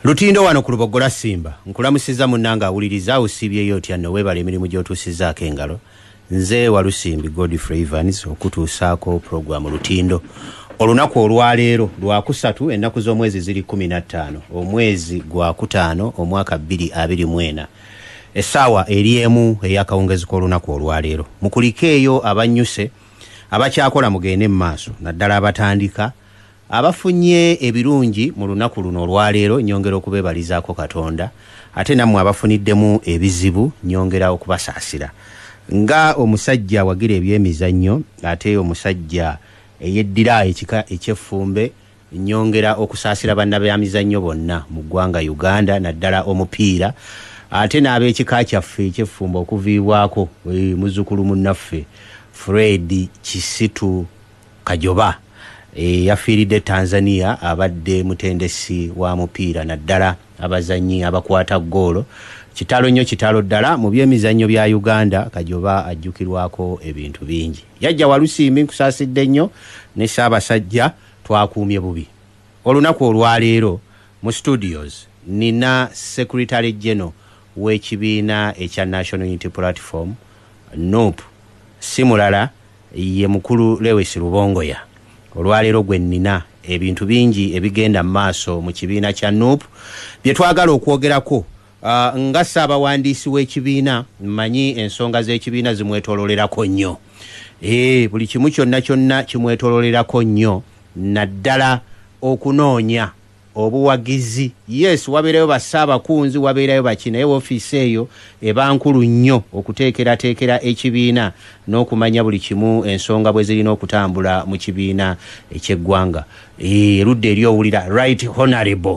Lutindo wano ku Lubogola Simba nkulamusiza munnanga awuliriza osibyeyo otya no webale emirimu gy'otuusizaako engalo nze Walusimbi Godfrey Evans okutuusaako program Lutindo olunaku olwaleero lwakusatu ennaku z'omwezi ziri 15 omwezi gwa kutaano omwaka 2024 essaawa eri emu ey'akawungezi k'olunaku olwaleero mukulikeeyo abanyuse abakyakola mugende mu maaso naddala abatandika abafunye ebirungi mu lunaku luno olwaleero nyongera okubeebalizaako Katonda ate nammwe abafuniddemu ebizibu nyongera okubasaasira nga omusajja wagira ebyemizannyo ate omusajja eyeddira ekika ekyeffumbe nyongera okusaasira bannabyamizannyo bonna mu ggwanga Uganda naddala omupiira ate n'ab'ekika kyaffe ekyeffumbe okuviibwako muzzukulu munnaffe Fred Kisitu Kajoba yafiiridde Tanzania abadde mutendesi wa mupiira naddala abazannyi abakwata ggoolo kitalo nnyo kitalo ddala mu byemizannyo bya Uganda Kajoba ajjukirwako ebintu bingi yajja Walusimbi nkusaasidde nnyo ne Ssaabasajja twakuumye bubi olunaku olwaleero mu studios nina Secretary General w'ekibiina ekya National Unity Platform NUP simulala ye mukulu Lewis Lubongoya olwaleero gwe nnina ebintu bingi ebigenda maaso mu kibiina kya NUP bye twagala okwogerako nga Ssaabawandiisi w'ekibiina mmanyi ensonga z'ekibiina zimwetoololerako nnyo buli kimu kyonna kimwetoololerako nnyo naddala okunoonya obuwagizi yes wabeerayo bassaabakunzi wabeerayo baki naye woofiisi eyo eba nkulu nnyo okuteekerateekera ekibiina n'okumanya buli kimu ensonga bwe zirina okutambula mu kibiina eky'eggwanga erudde eri owulira right honorable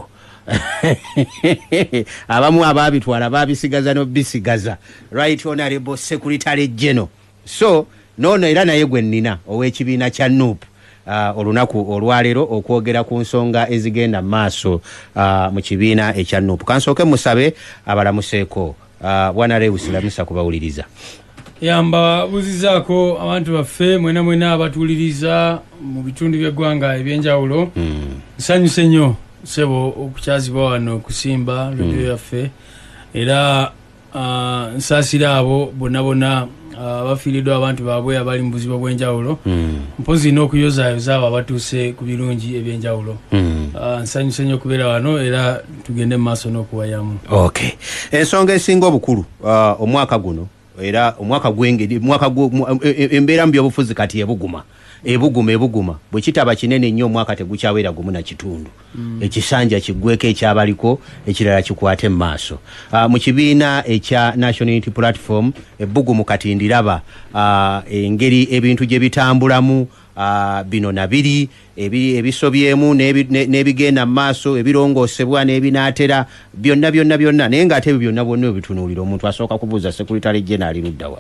abamu abaabitwala baabisigaza n'obisigaza right honorable Secretary General so noono era naye gwe nnina ow'ekibiina kya NUP olunaku olwaleero okwogera ku nsonga ezigenda maaso mu kibiina ekya NUP kansooke musabe abalamuseeko bwana Lewis lamusa kubawuliriza yamba buzizaako abantu baffe mwena abatuuliriza mu bitundu by'eggwanga ebyenjawulo nsanyuse nnyo sebo okukyazibwa wano kusimba radio yaffe era nsaasira abo bonna abafiiriddwa abantu baabwe abali mu buzibu bw'enjawulo mpozi n'okuyozaayoza abo abatuuse ku birungi ebyenjawulo nsanyuse nnyo okubeera wano era tugende mu maaso n'okuwayamu okay ensonga esinga obukulu omwaka guno era omwaka gwengeri embeera mu by'obufuzi kati ebuguma bwe kitaba kinene nnyo omwaka tegukyawera gumu na kitundu ekisanja kiggweko ekyabaliko ekirala kikwate mu maaso mu kibiina ekya National Unity Platform ebbugumu kati ndiraba engeri ebintu gye bitambulamu bino nabiri ebisobyemu n'ebigenda mu maaso ebirongoosebwa n'ebinaatera byonna naye ng'ate ebyo byonna bonna ebitunuulira omuntu asooka kubuuza Secretary General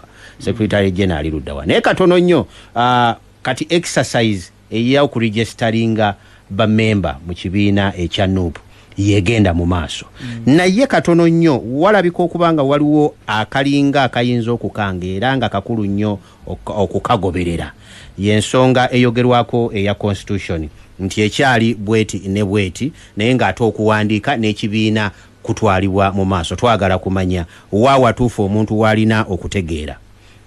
luddawa naye katono nnyo kati exercise ey'okuregisteringa bamemba mu kibiina ekya NUP yegenda mu maaso naye katono nnyo walabika okuba nga waliwo akalinga akayinza okukanga era nga kakulu nnyo okukagoberera y'ensonga eyogerwako eya constitution nti ekyali bweti ne bweti naye ng'ate okuwandiika n'ekibiina kutwalibwa mu maaso twagala kumanya wawatuufu omuntu waalina okutegeera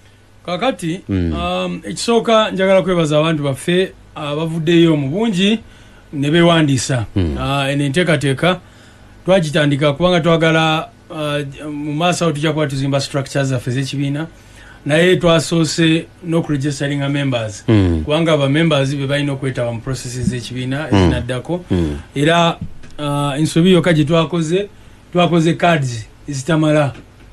kakati ekisooka njagala kwebaza abantu baffe abavuddeyo mu bungi ne beewandiisa eno enteekateeka twagitandika kubanga twagala mu maaso awo tujja kuba tuzimba structures zaffe z'ekibiina naye twasoose n'okuregisteringa members kubanga abamembers be balina okwetaba mu processes z'ekibiina ezinaddako era ensobi yokka gye twakoze cards ezitamala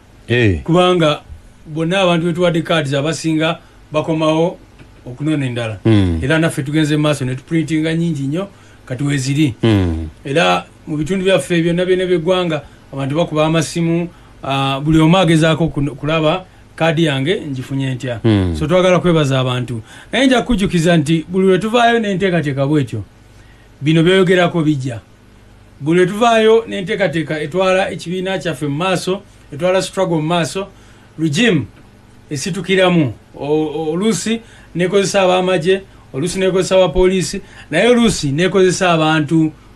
kubanga bonna abantu betuwadde cards abasinga bakomawo okunona endala era naffe tugenze maaso ne tuprintinga nyingi nnyo kati weziri era mu bitundu byaffe byonna by'eggwanga abantu bakuba amasimu buli omu agezaako kulaba kaadi yange ngifunye ntya so twagala kwebaza abantu naye nja kujjukiza nti buli lwe tuvaayo n'enteekateeka bwetyo bino byoyogerako bijja buli lwe tuvaayo n'enteekateeka etwala ekibiina kyaffe mu maaso etwala struggle mu maaso regime esitukiramu oluusi nekozesa ab'amagye oluusi nekozesa abapoliisi naye oluusi nekozesa abantu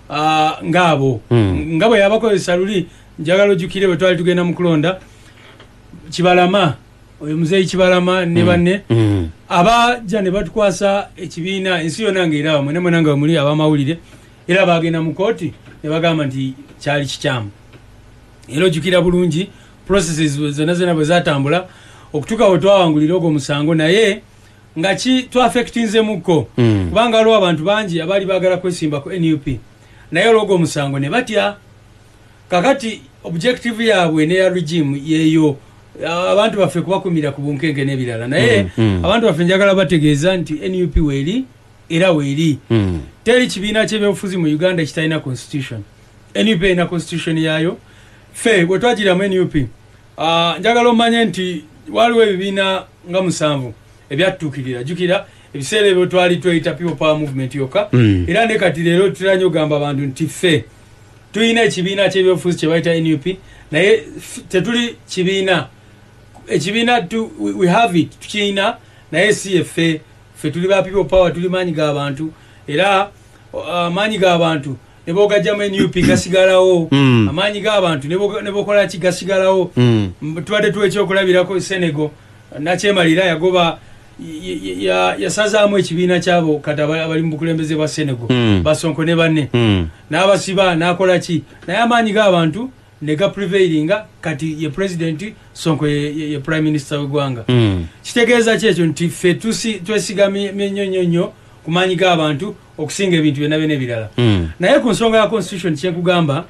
ngabo ngabo yabakozesa luli njagala ojjukire bwe twali tugenda mu kulonda Kibalama oyo muzeeyi Kibalama ne banne abajja ne batukwasa ekibiina ensi yonna ng'eraba mwene mwena nga muli abamawulire era bagenda mu kooti ne bagamba nti kyali kikyamu era ojjukira bulungi processes zonna zonna bwe zatambula okutuuka bwe twawangulira ogwo musango naye nga twaffectinzemukko kubanga waliwo abantu bangi abaali baagala kwesimba ku NUP naye olwogwo musango ne batya kakati objective yaabwe neya regime yeeyo abantu baffe kubakumira ku bunkenke n'ebirala naye abantu baffe njagala bategeeza nti NUP weeri era weeri teri kibiina ky'ebyobufuzi mu Uganda ekitalina constitution NUP erina constitution yaayo ffe bwe twagiramu NUP njagala omanye nti waliwo ebibiina nga 7 ebyatuukirira jjukira ebiseera ebyo twali tweyita people power movement yokka era ne kati leero tulanye ogamba abantu nti ffe tulina ekibiina ky'ebyobufuzi kye bayita NUP naye tetuli kibiina ekibiina we have it tukirina naye si ffe tuli ba people power tuli maanyi g'abantu era amaanyi g'abantu ne boogajjamu NUP gasigalawo amaanyi g'abantu ne bokola ki gasigalawo tubadde tuwa ekyokulabirako Senegal nakyemalira yagoba yasazaamu ekibiina kyabo kati abali mu bukulembeze bwa Senegal Basonko ne banne n'abasiba n'akola ki naye amaanyi g'abantu ne ga prevailinga kati ye president Sonko ye prime minister w'eggwanga kitegeeza kyekyo nti ffe twesigamye nnyo ku maanyi g'abantu okusinga ebintu byonna byonna ebirala naye ku nsonga ya constitution kyenkugamba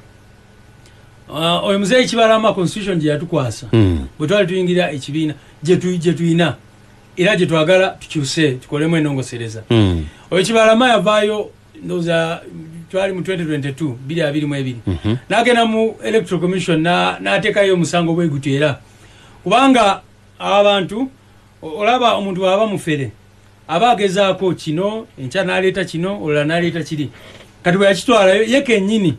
oyo muzeeyi Kibalama constitution gye yatukwasa bwe twali tuyingira ekibiina gye tuyina era gye twagala tukyuse tukolemu ennongosereza oyo Kibalama yavaayo ndowooza twali mu 2022 2022 n'agenda mu electoral commission n'ateekayo omusango bwe gutyo era kubanga abantu olaba omuntu bw'aba mufere aba agezaako kino enkya n'aleeta kino olala n'aleeta kiri kati bwe yakitwalayo ye kennyini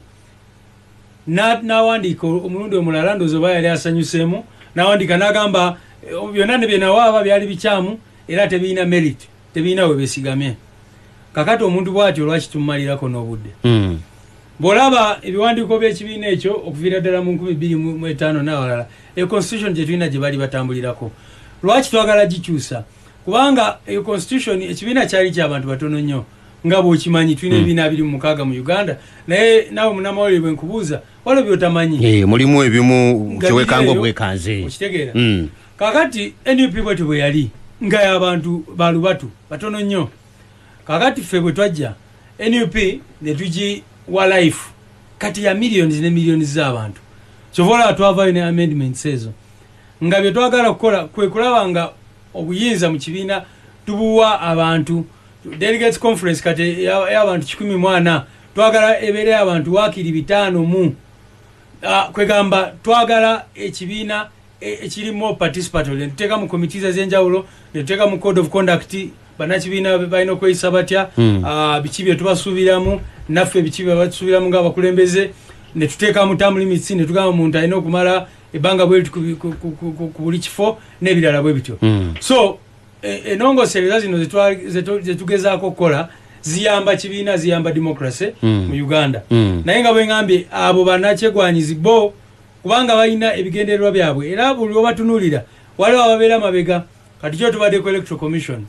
n'awandiika omulundi omulala ndowooza oba yali asanyuseemu n'awandiika n'agamba byonna ne bye nawaaba byali bikyamu era tebiina merit tebiina we beesigamye kakati omuntu bw'atyo lwaki tumumalirako n'obudde bw'olaba ebiwandiiko by'ekibiina ekyo okuviira ddala mu 2025 n'awalala constitution gye tulina gye bali batambulirako lwaki twagala gikyusa kubanga constitution ekibiina kyali ky'abantu batono nnyo nga bw'okimanyi tulina ebibiina 26 mu Uganda naye naawe munnamawulire bwe nkubuuza waliwo by'otamanyi mulimu ebimu kyewekanga obwekanze okitegeera kakati NUP bwetyo bwe yali nga y'abantu balubatu batono nnyo kakati ffe bwe twajja NUP ne tugiwa life kati ya millions ne millions z'abantu kyova olaba twavaayo ne amendments ezo nga bye twagala kukola kwe kulaba nga obuyinza mu kibiina tubuwa abantu delegates conference kati y'abantu 14 twagala ebeere abantu waakiri 5 mu kwegamba twagala ekibiina ekirimu participatory ne tuteeka mu committees ez'enjawulo ne tuteeka mu code of conduct bannakibiina balina okweyisa batya biki bye tubasuubiramu naffe biki bye batusuubiramu ng'abakulembeze ne tuteekamu term limits ne tugamba omuntu alina okumala ebbanga bwe ku buli kifo n'ebirala bwe bityo so ennongosereza zino ze tugezaako okukola ziyamba kibiina ziyamba democracy mu Uganda naye nga bwe ngambye abo bannakyegwanyizi bo kubanga balina ebigendererwa byabwe era buli obatunuulira waliwo ababeera mabega kati kyo tubadde ku electoral commission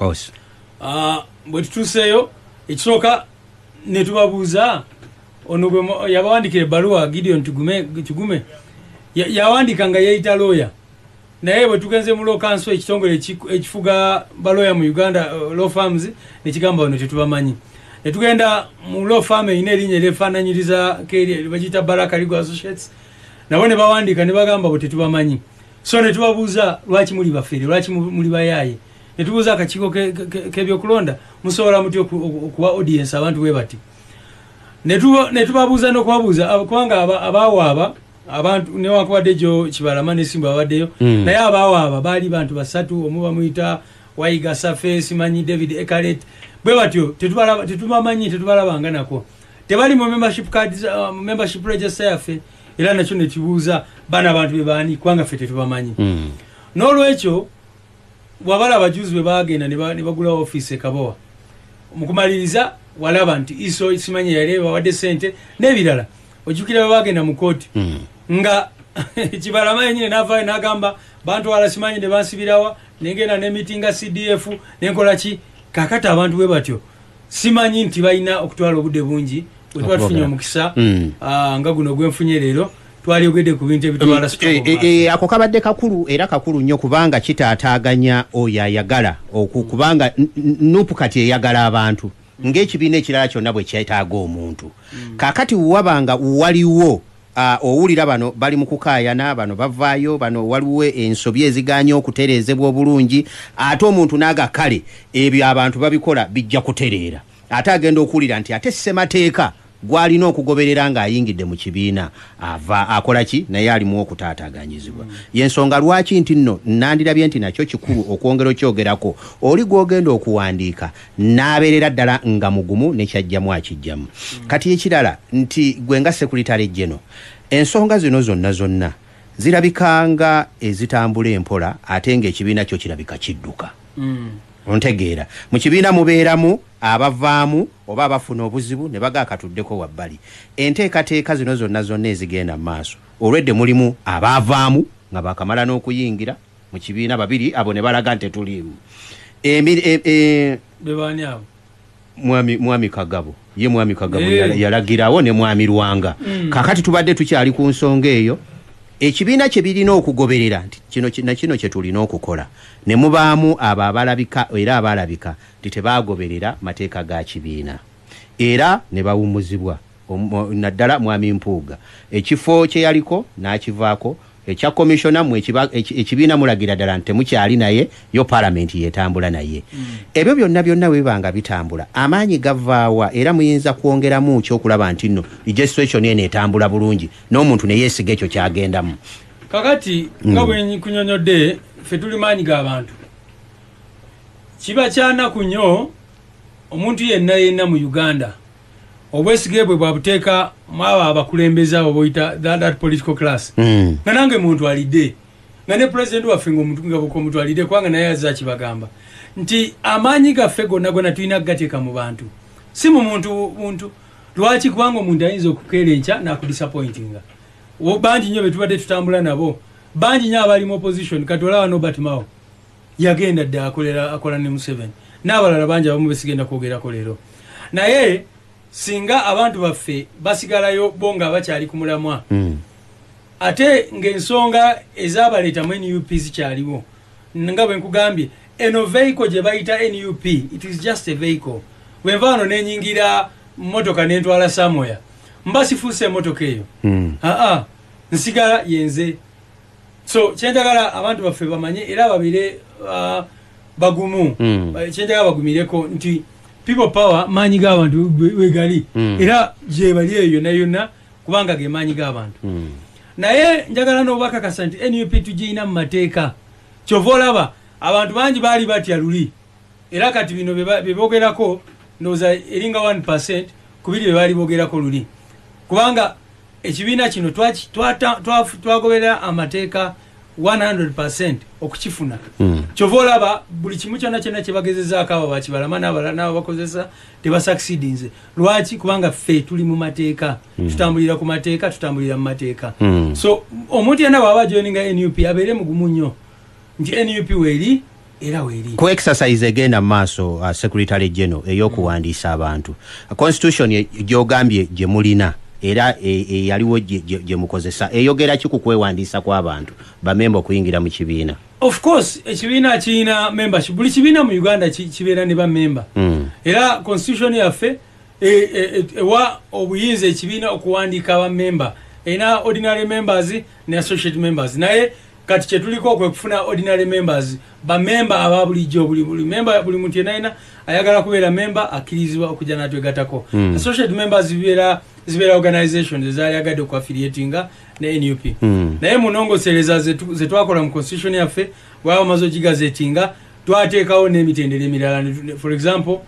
bwe tutuuseeyo ekisooka ne tubabuuza ono gwe yabawandikira ebbaluwa Gideon Kigume yawandiika nga yeeyita lawyer naye bwe tugenze mu law council ekitongole ekifuga balawyer mu Uganda law firms ne kigamba bano tetubamanyi ne tugenda mu law firm erina erinnya eryefaananyiriza bagiyita Baraka Legal Associates nabo ne bawandiika ne bagamba bwe tetubamanyi so ne tubabuuza lwaki muli bafere lwaki muli bayaaye ne tubuuza akakiiko k'ebyokulonda musobola muti okuwa audience abantu bwe bati ne tubabuuza n'okubabuuza kubanga abaawaaba abantu newankubadde gyo Kibalama ne Simba babaddeyo naye abaawaaba baali bantu 3 omu bamuyita Wayiga Safe simanyi David Ekaret bwe batyo tetubamanyi tetubalabanga nako tebali mu membership cards membership register yaffe era nakyo ne tubuuza bana abantu be baani kubanga ffe tetubamanyi n'olwekyo bw'abala abajuzi bwe bagenda ne bagula office e Kabowa mu kumaliriza walaba nti iso simanyi yaleba wadde sente n'ebirala ojjukira bagenda mu kooti nga Kibalama yenyine n'avaayo n'agamba bantu wala simanyi ne bansibirawa negenda n'emitinga CDF n'enkola ki kakati abantu bwe batyo simanyi nti balina okutwala obudde bungi bwe tuba tufunye omukisa nga guno gwenfunye leero twaliogedde ku bintu ebitwala ako kabadde kakulu era kakulu nnyo kubanga kitaataaganya oyo ayagala kubanga nupu kati eyagala abantu ng'ekibiina ekirala kyonna bwe kyetaaga omuntu kakati wabanga waliwo owulira bano bali mu kukaayana bano bavaayo bano waliwo ensobi eziganya okutereezebwa obulungi ate omuntu n'aga kale ebyo abantu babikola bijja kutereera ate agenda okuwulira nti ate ssemateeka gwalina okugoberera ng'ayingidde mu kibiina ava akola ki naye alimu okutaataaganyizibwa yensonga lwaki nti nno nandirabye nti nakyo kikulu okwongera okyogerako oli gw'ogenda okuwandiika n'abeerera ddala nga mugumu nekyajjamu akijjamu kati ekirala nti gwe nga Secretary General ensonga zino zonna zirabikanga ezitambula empola ate ng'ekibiina kyo kirabika kidduka ontegeera mu kibiina mubeeramu abavaamu oba abafuna obuzibu ne bagakatuddeko wabbali enteekateeka zino zonna ezigenda mu maaso olwedde mulimu abaavaamu nga bakamala n'okuyingira mu kibiina babiri abo ne balaga nti tulimu bebani abo mwami Kagabo ye mwami Kagabo yalagirawo ne mwami Lwanga kakati tubadde tukyali ku nsonga eyo ekibiina kye birina okugoberera nti kino kye tulina okukola ne mubaamu abo abalabika era abalabika nti tebaagoberera mateeka ga kibiina era ne bawummuzibwa naddala mwami Mpuuga ekifo kye yaliko n'akivaako ekya komishona mu ekibiina mulagira ddala nti temukyali naye yo paalamenti yetambula naye ebyo byonna webanga bitambula amaanyi gavaawa era muyinza kwongeramu kyokulaba nti nno legislation eno etambula bulungi n'omuntu ne yeesiga ekyo kyagendamu kakati nga bwe kunyonyodde ffe tuli maanyi g'abantu kiba kyanaku nnyo omuntu yenna mu Uganda obwesige bwe bwabuteeka mwaba abakulembeza abo boyita that political class nga nange muntu alidde nga ne president waffe ng'omuntu alidde kubanga naye azza kibagamba nti amaanyi gaffe gonna tulina kugateeka mu bantu si mu muntu lwaki kubanga omuntu ayinza okukeera enkya n'akudisappointinga bangi nnyo be tubadde tutambula nabo bangi nnyo abali mu opposition kati olaba Nobert Mao yagenda dde akola ne Museveni n'abalala bangi abamu besigenda kwogerako leero naye singa abantu baffe basigalayo bonga abakyali ku mulamwa ate ng'ensonga ezabaleetamu NUP zikyaliwo nga bwe nkugambye eno vehicle gye bayita NUP it is just a vehicle bwenvaano nenyingira motoka nentwala samoya mba sifuuse emotoka eyo nsigala yenze so kyenjagala abantu baffe bamanye era babire bagumu kyenjagala bagumireko nti people power maanyi g'abantu wegali era gye bali eyo yonna kubanga ge maanyi g'abantu naye njagala n'obakakasa nti NUP tugiyina mu mateeka kyova olaba abantu bangi baali batya luli era kati bino bye boogerako ndowooza eringa 1% ku biri bye baali boogerako luli kubanga ekibiina kino twagoberera amateeka 100% okukifuna kyova olaba buli kimu kyonna kye bagezezaako abo bakibalama n'abo bakozesa tebasucceedinze lwaki kubanga ffe tuli mu mateeka tutambulira ku mateeka tutambulira mu mateeka so omuntu yenna bw'aba joininga NUP abeere mugumu nnyo nti NUP weeri era weeri ku exercise egenda mu maaso Secretary General ey'okuwandiisa abantu constitution gy'ogambye gye mulina era yaliwo gye mukozesa eyogera ki ku kwewandiisa kw'abantu bamemba okuyingira mu kibiina of course ekibiina kirina membership buli kibiina mu Uganda kibeera ne bamemba era constitution yaffe ewa obuyinza ekibiina okuwandiika abamemba erina ordinary members ne associate members naye kati kyetuliko kwe kufuna ordinary members bamemba aba bulijjo buli muntu yenna ayagala kubeera memba akkirizibwa okujja n'atwegatako associate members zibeera organizations ezayagadde oku affiliatinga ne NUP naye munongosereza ze twakola mu constitution yaffe bwaba maze ogigazetinga twateekawo n'emitendera emirala for example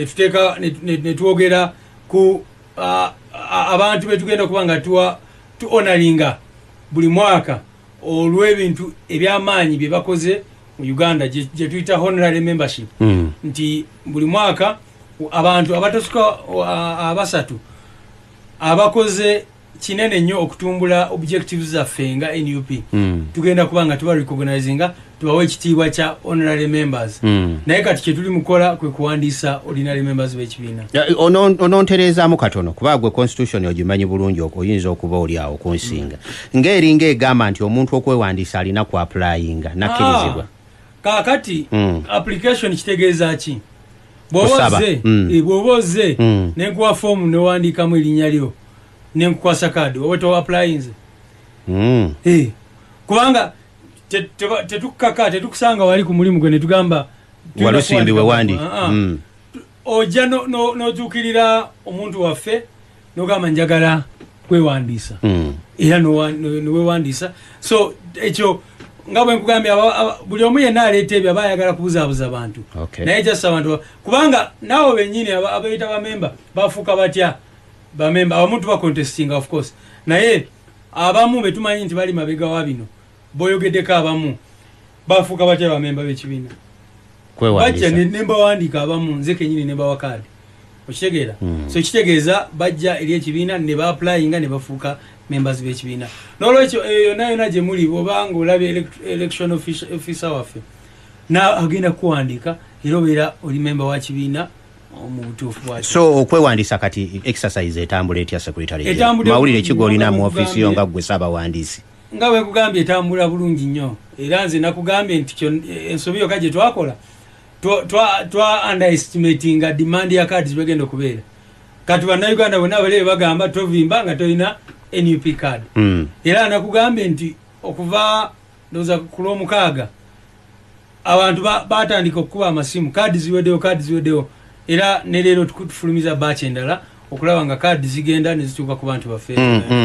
netwogera ku abantu betugenda okuba nga tu honoringa buli mwaka olw'ebintu ebyamaanyi bye bakoze mu Uganda gye tuyita honorary membership nti buli mwaka abantu abatosuka abasatu abakoze kinene nnyo okutumbula objectives zaffe nga NUP tugenda kubanga tuba recognizinga tubawe ekitiibwa kya honorary members naye kati kyetuli mukola kwe kuwandiisa ordinary members b'ekibiina onontereezaamu katono kuba gwe constitution ogimanyi bulungi oyinza okuba oli awo kunsinga ng'eringa egamba nti omuntu okwewandiisa alina ku applyinga nakkirizibwa kaakati application kitegeeza ki bw'oba ozze nenkuwa foomu newandiikamu erinnya lyo nenkukwasa kaadi oba towapplyinze kubanga tetukukaka tetukusanga wali ku mulimu gwe netugamba walusimbi wewandi ojja notuukirira omuntu waffe nogamba njagala kwewandiisa era niwewandiisa so ekyo nga bwe nkugambye buli omu yenna aleeta ebyo aba ayagala kubuzaabuza abantu naye jasa abantu kubanga naawe bennyini abayita bamemba bafuuka batya bamemba abamu tubacontestinga of course naye abamu betumanyi nti bali mabega wa bino boyogeddeko abamu bafuuka batya bamemba b'ekibiina bajja nembawandiika abamu nze kenyini nembawa kaadi okitegeera so kitegeeza bajja eri ekibiina ne baapplyinga ne bafuuka members b'ekibiina n'olwekyo yonna yonna gye muli obanga olabye election officer waffe agenda kuwandiika era obeera oli memba wa kibiina so okwewandiisa kati exercise etambula etya secretary mawulire ekigo olina mu office yo nga gwe saabawandiisi nga bwe nkugambye etambula bulungi nnyo era nze nakugambye nti ensobi yokka gye twakola twa underestimatinga demand ya cards begenda okubeera kati bannayuganda bonna bale bagamba tovimba nga tolina NUP card era nakugambye nti okuva ndoza ku lwomukaaga abantu batandika okukuba amasimu kaadi ziweddewo era ne leero tufulumiza batch endala okulaba nga kaadi zigenda ne zituuka ku bantu baffe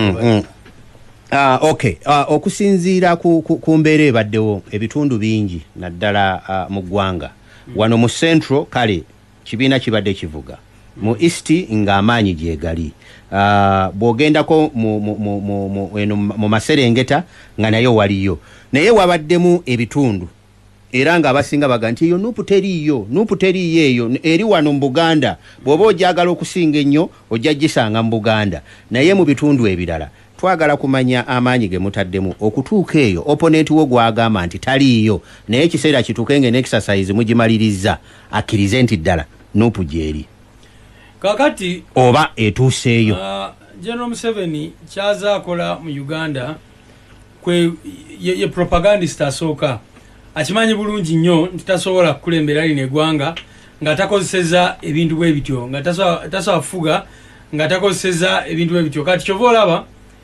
okay okusinziira ku mbeera ebaddewo ebitundu bingi naddala mu ggwanga wano mu central kale kibiina kibadde kivuga mu east ng'amaanyi gyegali bw'ogendako mu maserengeta nga nayo waliyo naye wabaddemu ebitundu era nga abasinga baga nti eyo nupu teriiyo eyo eri wano mu Buganda bw'oba ojagala okusinga ennyo ojja gisanga mu Buganda naye mu bitundu ebirala twagala kumanya amaanyi ge mutaddemu okutuuka eyo opponent wo gwagamba nti taliiyo naye ekiseera kituuke n'exercise mugimaliriza akkirize nti ddala nupu gyeri kakati oba etuuseeyo General Museveni kyaza akola mu Uganda ye propagandist asooka akimanyi bulungi nnyo nti tasobola kukulembera lino eggwanga nga takozeseza ebintu bwe bityo nga tasobola kufuga nga takozeseza ebintu bwe bityo kati kyova olaba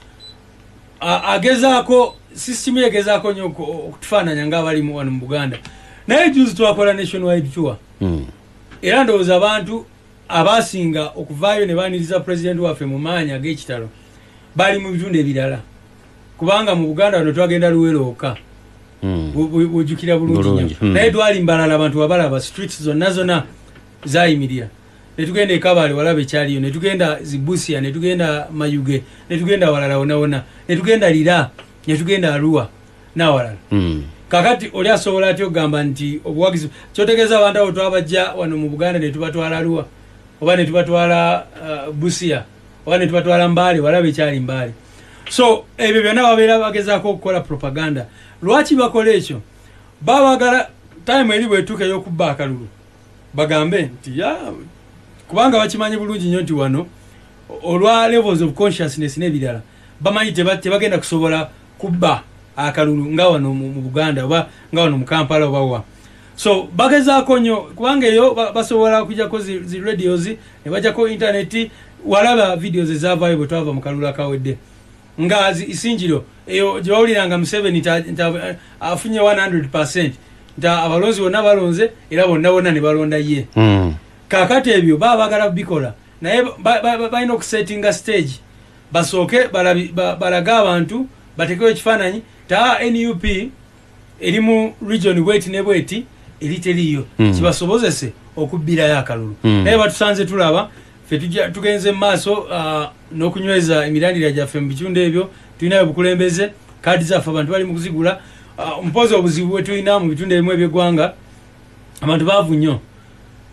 agezaako system egezaako nnyo okutufaananya ng'abalimu wano mu Buganda naye juzi twakola nationwide tour era ndowooza abantu abasinga okuvaayo ne baaniriza president waffe mu maanyi ag'ekitalo bali mu bitundu ebirala kubanga mu Buganda wano twagenda Luweroka bwojjukira bulungi nnyo naye twali mbalala abantu wabalaba streets zonna zayimirira netugenda ekabale walaba ekyaliyo netugenda zibusia netugenda mayuge netugenda walala wona netugenda lira netugenda Arua nawalala kakati oli asobola atyo ogamba nti obuwagizi kyotegeeza abantu abo twabajja wano mu Buganda netubatwala Arua oba netubatwala Busia oba netubatwala Mbale walaba ekyali Mbale so ebyo byonna babeera bagezaako okukola propaganda lwaki bakola ekyo babagala time eri bwetuuka ey'okubba akalulu bagambe nti kubanga bakimanyi bulungi nnyo nti wano olwa levels of consciousness n'ebirala bamanyi tebagenda kusobola kubba akalulu nga wano mu Buganda oba nga wano mu Kampala oba wa so bagezaako nnyo kubanga eyo basobola okujjako zi radios ne bajjako internet walaba videos ezaavaayo bwe twava mu kalulu akawedde nga isinjiro eyo gye bawuliranga Museveni afunye 100% nti abalonzi bonna balonze era bonna ne balonda ye kakati ebyo bagala bikola naye balina okusettinga stage basooke balaga abantu batekewo ekifaananyi NUP eri mu region bweti ne bweti eri teriiyo kibasobozese okubbirayo akalulu naye batusanze tulaba ffe tugenze mu maaso n'okunyweza emirandira gyaffe mu bitundu ebyo tulinayo bukulembeze kaadi zaffe abantu bali mu kuzigula mpozi obuzibu bwe tulina mu bitundu ebimu eby'eggwanga abantu baavu nnyo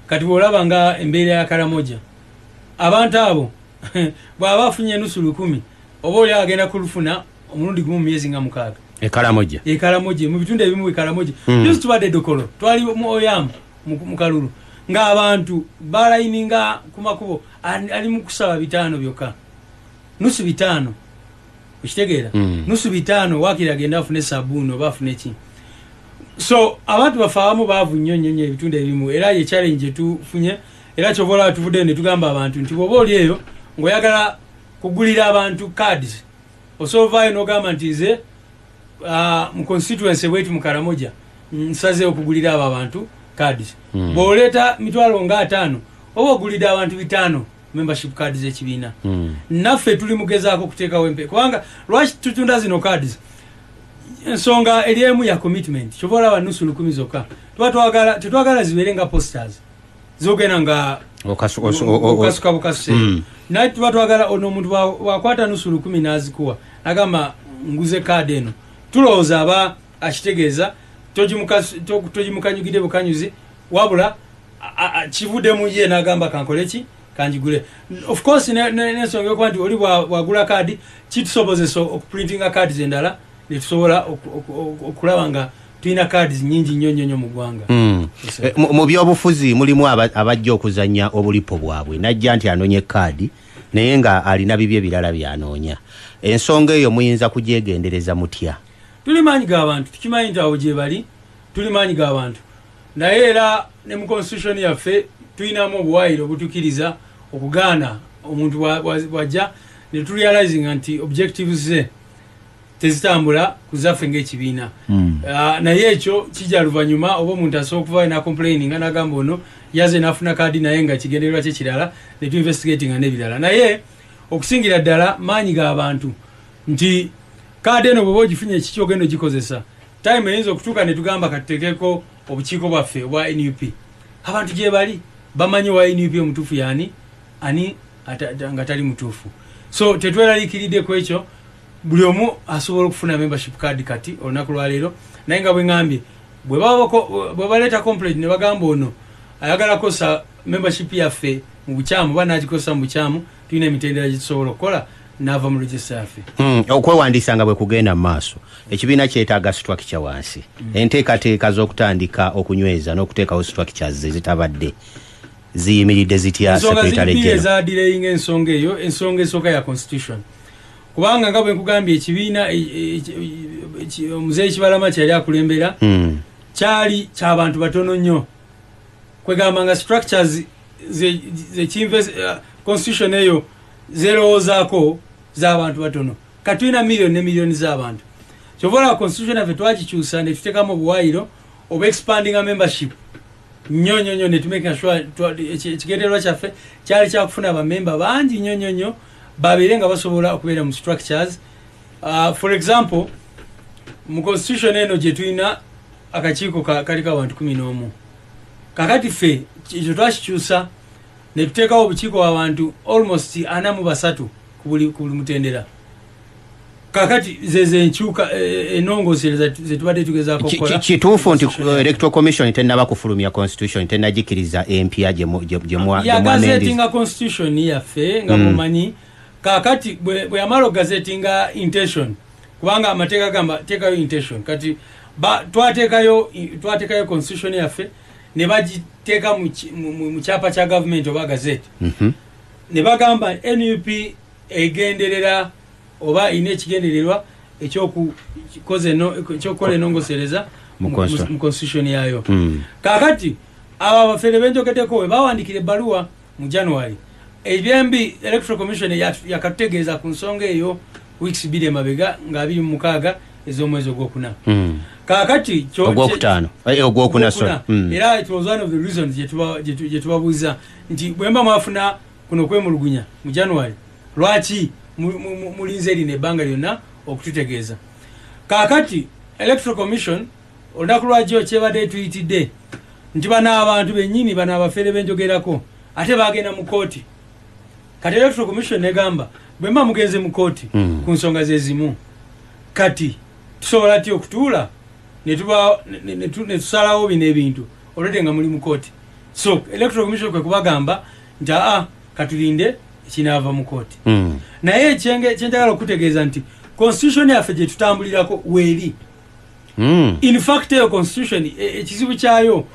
kati bwolaba nga embeera ya Karamoja abantu abo bw'aba afunye nusu 10 oba oli agenda kulufuna omulundi gumu myezi nga 6 Karamoja mu bitundu ebimu Karamoja just tubadde Dokolo twali mu Oyam mu Kalulu ng'abantu balayininga ku makubo ali mu kusaba 5 byokka nusu 5 ukitegeera nusu 5 wakira agenda afune sabuni oba afune ki. So abantu bafaamu baavu nnyo ebitundu ebimu era ye challenge tufunye era kyovola tuvudde ne tugamba abantu nti bwoba oli eyo ng'oyagala kugulira abantu cards osovayo n'ogamba nti nze mu constituency wetu mu Karamoja nsaze okugulira abo abantu cards bw'oleeta mitwalo nga 5 oba ogulira abantu 5 membership cards ekibiina naffe tuli mugezaako kuteekawo empe kubanga lwaki tutunda zino cards ensonga eriemu ya commitment kyovola wa nusu 10 zokka tetwagala zibeere nga posters zogenda nga okasuka bukasuse naye tuba twagala ono omuntu wakwata nusu 10 n'azikuwa agamba nguze kaadi eno tulowooza aba akitegeeza togimukanyugidde bukanyuzi wabula kivuddemu ye n'agamba kankole ki kanjigule. Of course n'ensonga yokuba nti oli bwagula kaadi kitusobozesa okuprintinga kaadi endala netusobola okulaba nga tulina cards nyingi nnyo mu ggwanga. Mu byobufuzi mulimu abajja okuzannya obulipo bwabwe najja nti anonye kaadi naye nga alina bibye birala byanoonya. Ensonga eyo muyinza kugyegendereza mutya? Tuli maanyi g'abantu tukimanyi nti awo gye bali tuli maanyi g'abantu naye era ne mu constitution yaffe tulinamu obuwaayiro obutukiriza okugaana omuntu wajja ne turealizinga nti objectives ze tezitambula kuzaffe ng'ekibiina naye ekyo kijja luvannyuma oba omuntu asobola okuvaayo n'acomplaininga n'agamba ono yaze n'afuna kaadi naye nga kigendererwa kye kirala ne tuinvestigatinga n'ebirala naye okusingira ddala maanyi g'abantu nti kaadi eno bw'oba ogifunye ekiki ogenda ogikozesa time eyinza okutuuka ne tugamba katuteekeko obukiiko bwaffe obwa NUP abantu gye bali bamanyi wa NUP omutuufu yaani ani nga tali mutuufu so tetweraliikiridde ku ekyo buli omu asobola okufuna membership card kati olunaku lwaleero naye nga bwe ngambye bwe baleeta complaint ne bagamba ono ayagala kosa membership yaffe mu bukyamu oba n'agikosa mu bukyamu tulina emitendera gye tusobola okukola n'ava mu register yaffe. Okwewandiisa nga bwe kugenda mu maaso ekibiina kyetaaga structure wansi enteekateeka z'okutandika okunyweza n'okuteekawo structures ezitabadde ziyimiridde zitya secretary general ezadireyinga ensonga eyo ensonga esooka ya constitution kubanga nga bwe nkugambye ekibiina omuzeeyi Kibalama kyali akulembera kyali ky'abantu batono nnyo kwegamba nga structures constitution eyo zerowoozaako z'abantu batono katulina miliyoni ne miliyoni z'abantu kyovola constitution yaffe twagikyusa ne tuteekamu obuwaayiro oba expandinga membership nnyo ne tumeka sure ekigendererwa kyaffe kyali kyakufuna bamemba bangi nnyo babeere nga basobola okubeera mu structures for example mu constitution eno gye tulina akakiiko kaliko abantu 11 kakati ffe ekyo twakikyusa ne tuteekawo obukiiko abantu almost 43 ku buli mutendera kakati zezenkyuka enongosereza zetubadde tugezaako okukola kituufu nti electoral commission tennaba kufulumya constitution tennagikiriza empya yagazetinga constitution yaffe nga mumanyi kakati bwe yamala gazetinga intention kubanga amateeka gamba teekayo intention kati twateekayo constitution yaffe ne bagiteeka mu kyapa kya government oba gazette ne bagamba NUP egenderera oba ine ekigendererwa ekyokukola enongosereza mu constitution yayo kakati abo abafere benjogeddeko we bawandikira ebbaluwa mu January ebyembi electoral commission yakatutegeeza ku nsonga eyo weeks 2 emabega nga 26 ez'omwezi ogwokuna kakati ogwokuna era it was one of the reasons gye tubabuuza nti bwemba mwafuna kuno kwemulugunya mu January lwaki mulinze erina ebbanga lyonna okututegeeza kakati electoral commission olunaku lwajjo kyebadde tuyitidde nti bana abantu bennyini bana abafere benjogerako ate bagenda mu kooti kati electoral commission negamba bwemba mugenze mu kooti ku nsonga zezimu kati tusobola okutuula ne tusalawo bino ebintu olwedde nga muli mu kooti so electoral commission kwe kubagamba nta katulinde kinava mu koti naye chenjagala okutegeeza nti constitution yaffe gye tutambulirako weeri in fact eyo constitution ekizibu kyayo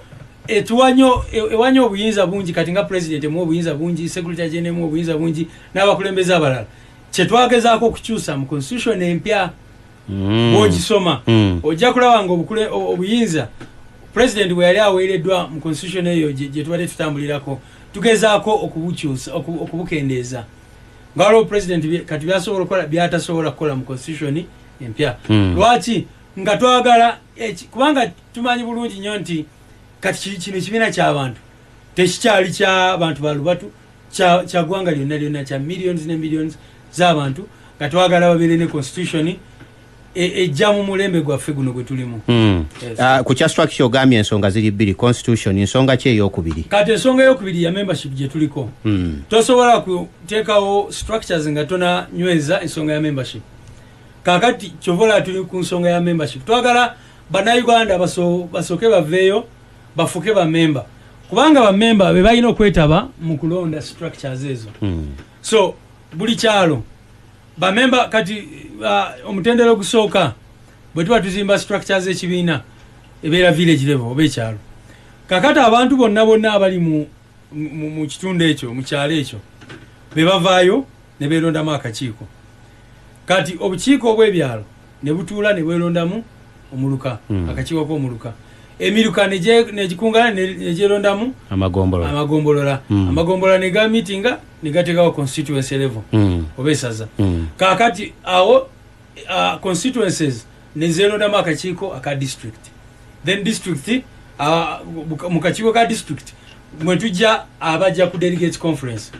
ewanyo obuyinza bungi kati nga president emu obuyinza bungi secretary general emu obuyinza bungi n'abakulembeze abalala kyetwagezaako okukyusa mu constitution empya bw'ogisoma ojja kulaba nga obuyinza president bwe yali aweereddwa mu constitution eyo gye tubadde tutambulirako tugezaako okubukyusa okubukendeeza nga waliwo president kati byasobola okukola byatasobola kukola mu constitution empya lwaki nga twagala kubanga tumanyi bulungi nnyo nti kati kino kibiina ky'abantu tekikyali ky'abantu balubatu kya ggwanga lyonna kya millions ne millions z'abantu nga twagala babeere ne constitution ejja mu mulembe gwaffe guno gwe tulimu. Ku kya structure ogambye ensonga ziri bbiri constitution ensonga ki ey'okubiri? Kati ensonga ey'okubiri ya membership gye tuliko tosobola kuteekawo structures nga tonanyweza ensonga ya membership. Kakati kyovola tuli ku nsonga ya membership twagala bannayuganda basooke baveeyo bafuke bamemba kubanga bamemba be balina okwetaba mu kulonda structures ezo. So buli kyalo bamemba kati omutendero gusooka bwe tuba tuzimba structures ekibiina ebeera village level oba ekyalo kakati abantu bonna abali mu kitundu ekyo mu kyalo ekyo be bavaayo ne beerondamu akakiiko kati obukiiko obw'ebyalo ne butuula ne bwerondamu omuluka akakiiko k'omuluka emiruka negikungana negyerondamu amagombolola amagombolola nega meetinga negateekawo constituency level oba esaza kakati awo constituencies nezerondamu akakiiko aka district then district mu kakiiko ka district mwe tujja abajja ku delegate conference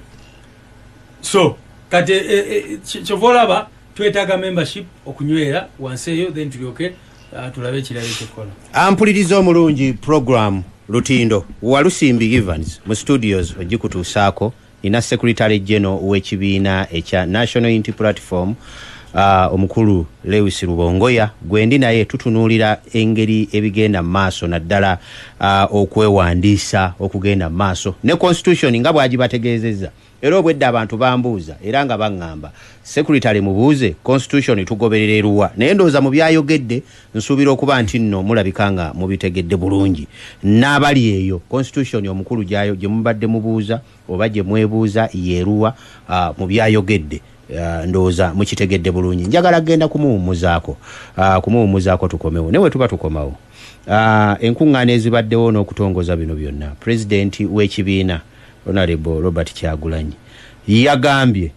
so kati kyovolaba twetaaga membership okunywera wansi eyo then tulyoke tulabe ekirala ekyokukola. Ampuliriza omulungi program Lutindo Walusimbi Evans mu studios ogikutuusaako nina secretary general w'ekibiina ekya National Unity Platform omukulu Lewis Rubongoya gwendi naye tutunuulira engeri ebigenda maaso naddala okwewandiisa okugenda maaso ne constitution nga bwagibategeezezza era obwedda abantu bambuuza era nga baŋŋamba secretary mubuuze constitution tugoberera eruwa naye ndowooza mu byayogedde nsuubira okuba nti nno mulabika nga mubitegedde bulungi n'abali eyo constitution omukulu gye mubadde mubuuza oba gye mwebuuza yeruwa mu byayogedde ndowooza mukitegedde bulungi njagala genda kumuwumuzaako tukomewo newe tuba tukomawo enkuŋŋaana ezibaddewo n'okutongoza bino byonna president w'ekibiina Honorable Robert Kyagulanyi yagambye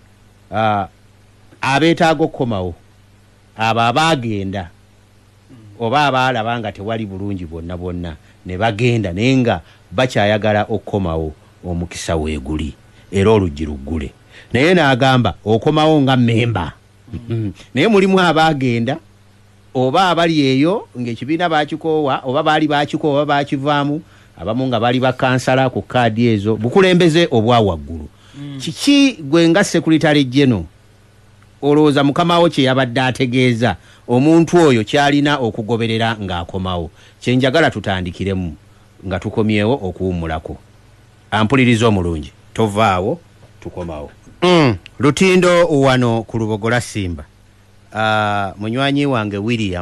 abeetaaga okukomawo abo abagenda oba abaalaba nga tewali bulungi bonna ne bagenda naye nga bakyayagala okukomawo omukisa weeguli era oluggi luggule naye n'agamba okomawo nga memba naye mulimu abagenda oba abali eyo ng'ekibiina bakikoowa oba baali bakikoowa bakivaamu abamu nga bali bakansala ku kaadi ezo bukulembeze obwa waggulu kiki gwe nga secretary general olowooza mukamawo kye yabadde ategeeza omuntu oyo kyalina okugoberera ng'akomawo kyenjagala tutandikiremu nga tukomyewo okuwummulako ampuliriza omulungi tovaawo tukomawo. Lutindo wano ku Lubogola Simba munywanyi wange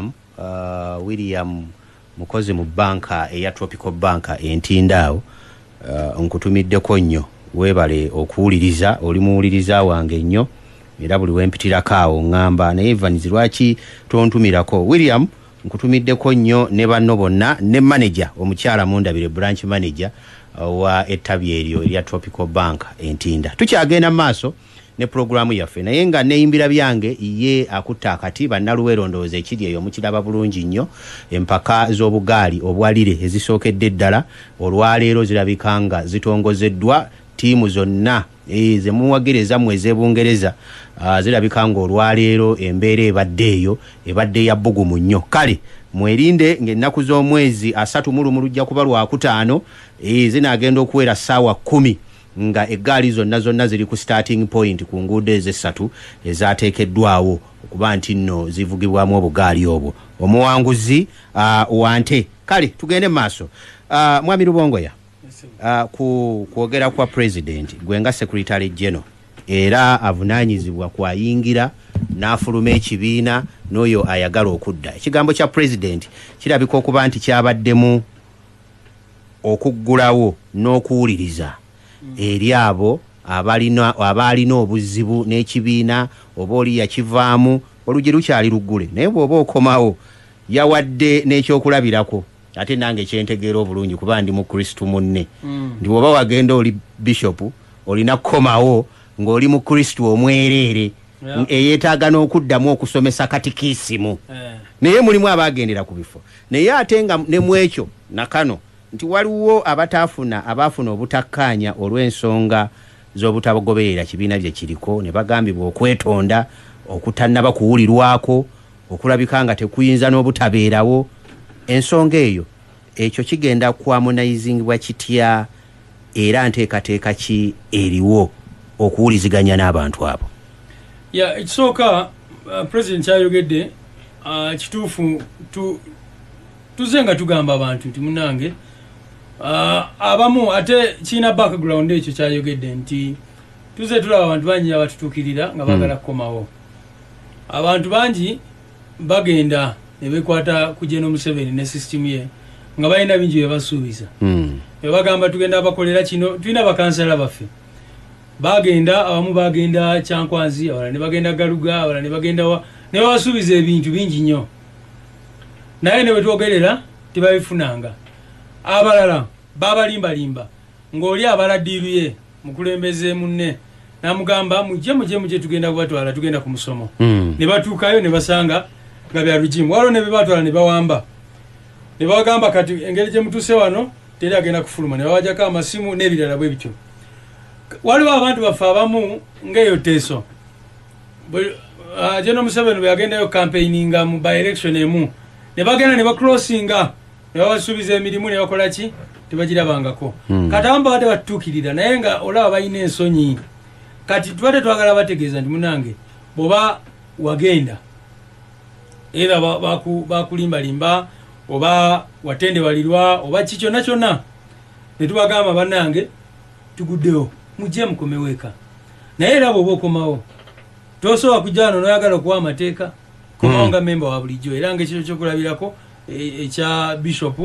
William mukozi mu banka eya Tropical Bank entindaawo nkutumiddeko nnyo weebale okuwuliriza oli muwuliriza wange nnyo era buli wempitirako awo ŋŋamba naye Evans lwaki tontumirako William nkutumiddeko nnyo ne banno bonna ne manager omukyala Mundabire branch manager wa ettabi eryo erya Tropical Bank entinda tukyagenda maaso ne programu yaffe naye nga neyimbira byange ye akutta akati bannaluwero ndowooza ekiri eyo mukiraba bulungi nnyo empaka z'obugaali obwalire ezisookedde ddala olwaleero zirabika nga zitongozeddwa tiimu zonna zemuwagereza mu ez'Ebungereza zirabika nga olwaleero embeera ebadde ya bbugumu nnyo kale mwerinde ng'ennaku z'omwezi 31 lujja kuba lwakutaano zinaagenda okuwera ssaawa 10 nga eggaali zonna ziri ku starting point ku nguudo ez'essatu ezaateekeddwawo okuba nti nno zivugibwamu obugaali obwo omuwanguzi wante kale tugende maaso mwami Rubongoya kwogera kwa president gwenga secretary general era avunanyizibwa kwayingira n'afuluma ekibiina n'oyo ayagala okudda. Ekigambo kya president kirabika okuba nti kyabaddemu okuggulawo n'okuwuliriza eri abo abaalina obuzibu n'ekibiina oba oli yakivaamu olugi lukyali luggule naye bw'oba okomawo yawadde n'ekyokulabirako. Ate nange kyentegeera obulungi kuba ndi mu Kristo munne nti bw'oba wagenda oli bishop olina kukomawo ng'oli mu Kristo omwereere eyeetaaga n'okuddamu okusomesa katikisimu naye mulimu abaagendera ku bifo naye ate nga ne mu ekyo nakano nti waliwo abaafuna obutakkaanya olw'ensonga z'obutagoberera kibiina bye kiriko ne bagambibwa okwetonda okutannaba kuwulirwako okulabika nga tekuyinza n'obutabeerawo. Ensonga eyo ekyo kigenda kuharmonizingibwa kitya era nteekateeka ki eriwo okuwuliziganya n'abantu abo? Ekisooka president kyayogedde kituufu tuze nga tugamba abantu nti munange abamu ate kiina background ekyo kyayogedde nti tuze tulaba abantu bangi abatutuukirira nga bagala kukomawo. Abantu bangi bagenda ne bekwata ku General Museveni ne system ye nga balina bingi bye basuubiza. Bagamba tugenda bakolera kino, tulina bakansala baffe bagenda, abamu bagenda Kyankwanzi, abalala ne bagenda Galuga, abalala ne bagenda ne basuubiza ebintu bingi nnyo naye ne wetwogerera tebabifunanga. Abalala babalimbalimba ng'oli abaladiiruye mukulembeze munne namugamba mujje tugenda kubatwala tugenda ku musomo ne batuukayo ne basanga nga bya rujimu waliwo ne bebatwala ne bawamba ne bagamba kati engeri gye mutuuse wano teri agenda kufuluma ne babajjako amasimu n'ebirala bwe bityo. Waliwo abantu baffe abamu ng'eyo Teeso General Museveni bwe yagendayo campaigninga mu by election emu ne bagenda ne bakrossinga ne babasuubiza emirimu ne bakola ki tebagirabangako. Kati abamu babadde batutuukirira naye nga olaba balina ensonyi. Kati tubadde twagala bategeeza nti munange bw'oba wagenda era bakulimbalimba oba watendewalirwa oba ki kyonna kyonna ne tubagamba bannange tuguddewo mujje mukomeweka naye era bw'oba okomawo tosobola kujja wano n'oyagala okuwa amateeka komawo nga memba wa bulijjo era ng'ekiro kyokulabirako ekya bishop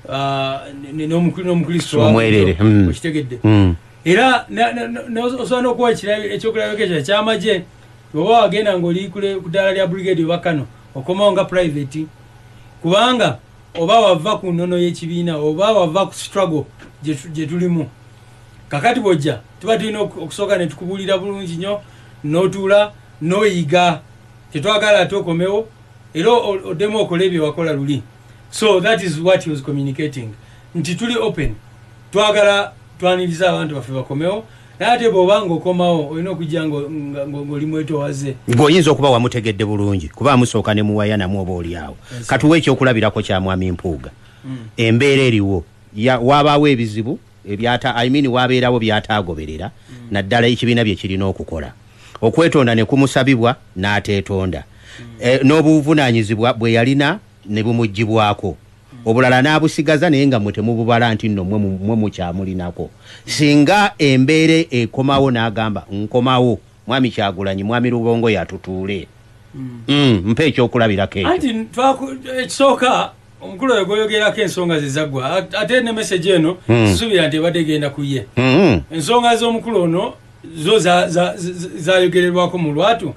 n'omukristo okitegedde era osobola n'okuwa ekyokulabirako ekyo ekyamagye oba wagenda ng'oli ku ddaala lya brigade oba kano okomawo nga private kubanga oba wava ku nnono y'ekibiina oba wava ku struggle gye tulimu. Kakati bw'ojja tuba tulina okusooka ne tukubuulira bulungi nnyo n'otuula n'oyiga tetwagala ate okomewo era oddemu okola ebyo wakola luli. So that is what he was communicating nti tuli open twagala twaniriza abantu baffe bakomewo naye ate bw'oba ng'okomawo olina okujja ng'oli mwetowaze ng'oyinza okuba wamutegedde bulungi kuba amusooka ne muwaya namu oba oliawo. Katuwa ekyokulabirako kya Mwami Mpuuga embeera eriwo wabaawo ebizibu wabeerawo byataagoberera naddala ekibiina bye kirina okukola okwetonda ne kumusabibwa n'ateetonda n'obuvunaanyizibwa bwe yalina ne bumugibwako obulala n'abusigaza naye nga mmwe temububala nti nno mmwe mukyamulinako. Singa embeera ekomawo n'agamba nkomawo Mwami Kyagulanyi Mwami Lubongo yatutuule mpa ekyokulabirako ekyo. Anti ekisooka omukulu oyo gwoyogerako ensonga zezaggwa ate ne message eno sisuubira nti ebadde egenda ku ye. Ensonga z'omukulu ono zo zayogererwako mu lwatu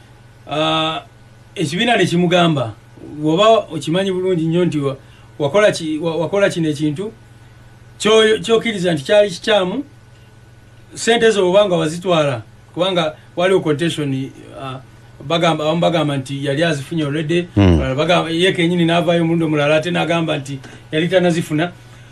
ekibiina ne kimugamba bw'oba okimanyi bulungi nnyo nti wakola kino ekintu kyokkiriza nti kyali kikyamu sente zo obanga wazitwala kubanga waliwo quotation abamu bagamba nti yali azifunye already ye kenyini n'avaayo omulundi omulala ate n'agamba nti yali tanazifuna.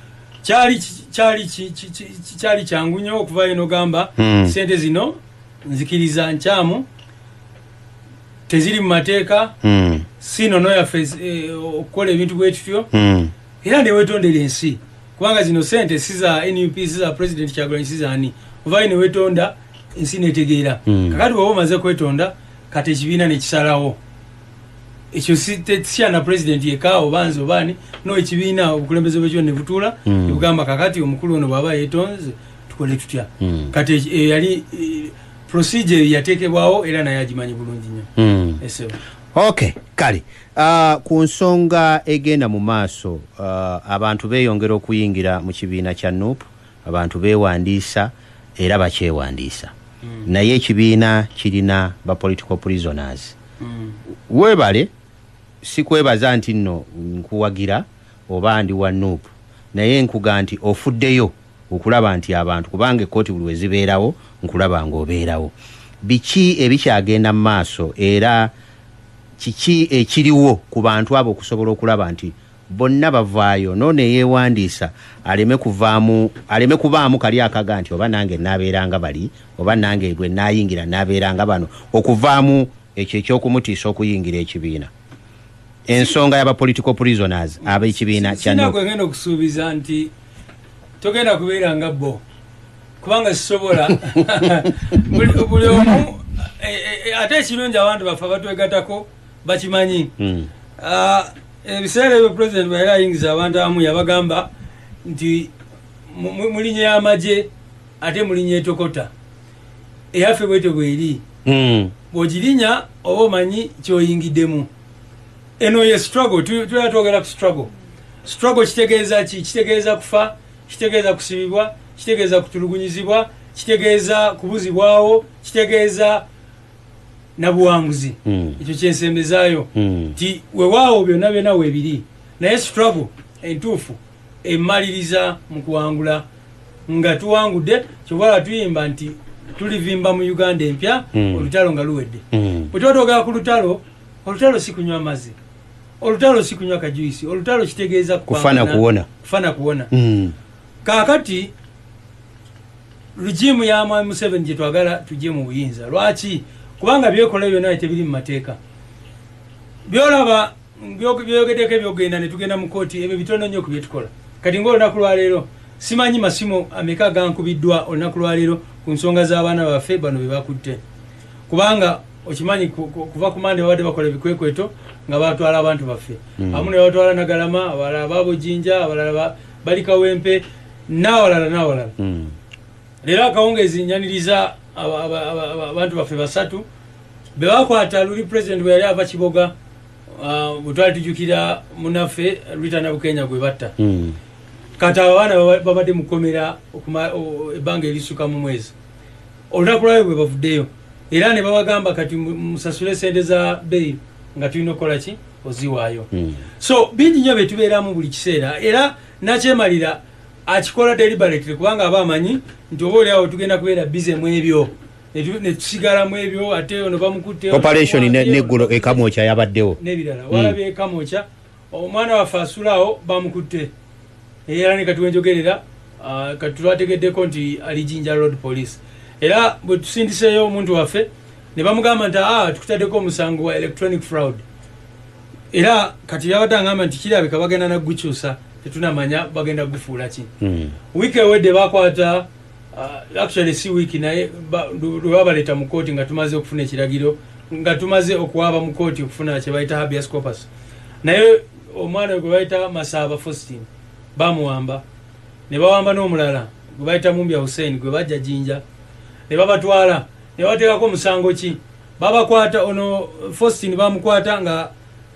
Kyali kyangu nnyo okuvaayo n'ogamba sente zino nzikiriza nkyamu teziri mu mateeka sino noyaffe okukola ebintu bwe tutyo era neweetondera ensi kubanga zino sente si za NUP si za President Kyagulanyi si zaani ovaayo neweetonda ensi netegeera. Kakati bw'oba omaze kwetonda kati ekibiina nekisalawo ekyo sikyana president yekaawo banzi obani no ekibiina obukulembeze bwekyo ne butula bugamba kakati omukulu ono bwaba yetonze tukole tutya kati yali procedure yatekebwawo era naye agimanyi bulungi nnyo okay kale ku nsonga egenda mu maaso abantu beeyongera okuyingira mu kibiina kya NUP abantu beewandiisa era bakyewandiisa naye ekibiina kirina ba political prisoners webale sikwebaza nti nno nkuwagira oba ndi wa NUP naye nkuga nti ofuddeyo okulaba nti abantu kubanga ekkooti buli wezibeerawo nkulaba ng'obeerawo biki ebikyagenda mu maaso era kiki ekiriwo ku bantu abo okusobola okulaba nti bonna bavaayo none yeewandiisa aleme kubaamu kali akaga nti oba nange naabeeranga bali oba nange bwe naayingira naabeeranga bano okuvaamu ekyo eky'okumutiisa okuyingira ekibiina ensonga y'aba political prisoners ab'ekibiina kya NUP ngenda okusuubiza nti togenda kubeera nga bo kubanga sisobola buli omu ate ekirungi abantu baffe abatwegatako bakimanyi ebiseera ebyo president bwe yali ayingiza abantu abamu yabagamba nti mulinye y'amagye ate mulinye etokota eyaffe bwete bweri bw'ogirinya oba omanyi kyoyingiddemu eno ye struggle tulina twogera ku struggle kitegeeza ki kitegeeza kufa kitegeeza kusibibwa kitegeeza kutulugunyizibwa kitegeeza kubuzibwawo kitegeeza nabuwanguzi ekyo kyensembezaayo ti wewaawo byonna byonna weebiri naye struggle entuufu emaliriza mu kuwangula nga tuwangudde kyobala tuyimba nti tulivimba mu Uganda empya olutalo nga luwedde bwe tuba twogera ku olutalo si kunywa mazzi olutalo si kunywa kajuisi olutalo kitegeeza kufana kuwona kaakati regimu ya Mwami Museveni gye twagala tujje mu buyinza lwaki kubanga byekola byonna tebiri mu mateeka byolaba byogeddeko ebyogenda ne tugenda mu kooti ebyo bitono nnyo ku byetukola kati ng'olunaku lwaleero simanyi masimu ameka gankubiddwa olunaku lwaleero ku nsonga z'abaana baffe bano be bakutte kubanga okimanyi kuva ku mande babadde bakola ebikwekweto nga batwala abantu baffe amu ne batwala Nagalama abalala babujinja abalala bali Kawempe n'awalala leero akawungezi nyaniriza abantu baffe basatu be bakwata luli president bwe yali ava Kiboga bwe twali tujjukira munaffe Rita Nabukenya gwe batta kati abaana babadde mukomera ebbanga erisuka mu mwezi olunaku lwayo bwe bavuddeyo era ne babagamba kati musasule sente za beeyi nga tulina okukola ki oziwaayo so bingi nnyo bye tubeeramu buli kiseera era nakyemalira akikola deliberately kubanga aba amanyi nti oba oliawo tugenda kubeera bize mu ebyo ne tusigala mu ebyo ate ono bamukutte operation neggulo ekamwokya yabaddewo n'ebirala walabye ekamwokya omwana waffe asulaawo bamukutte era ne katuwenjogerera kati twategeddeko nti ali Jinja Road Police era bwe tusindiseeyo omuntu waffe ne bamugamba nti tukutaddeko omusango wa electronic fraud era kati yabadde agamba nti kirabika bagenda nagukyusa tetunamanya bagenda gufuula ki wiiki ewedde bakwata actually si wiiki naye lwebabaleeta mu kooti nga tumaze okufuna ekiragiro nga tumaze okuwaaba mu kooti okufuna kye bayita habeas corpus naye omwana gwe bayita Masaaba Faustin bamuwamba ne bawamba n'omulala gwe bayita Mumbya Hussein gwe bajja Jinja ne babatwala ne bateekako omusango ki babakwata ono Faustin bamukwata nga